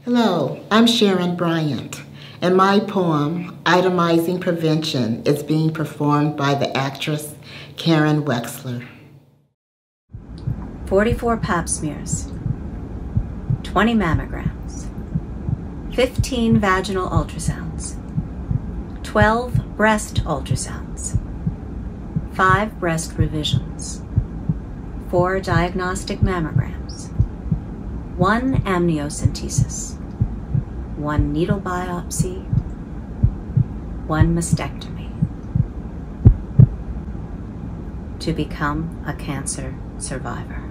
Hello, I'm Sharon Bryant, and my poem, Itemizing Prevention, is being performed by the actress Karen Wexler. 44 pap smears, 20 mammograms, 15 vaginal ultrasounds, 12 breast ultrasounds, 5 breast revisions, 4 diagnostic mammograms, 1 amniocentesis, 1 needle biopsy, 1 mastectomy, to become a cancer survivor.